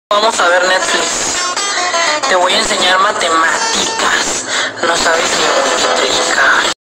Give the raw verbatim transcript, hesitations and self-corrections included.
Vamos a ver Netflix. Te voy a enseñar matemáticas. No sabes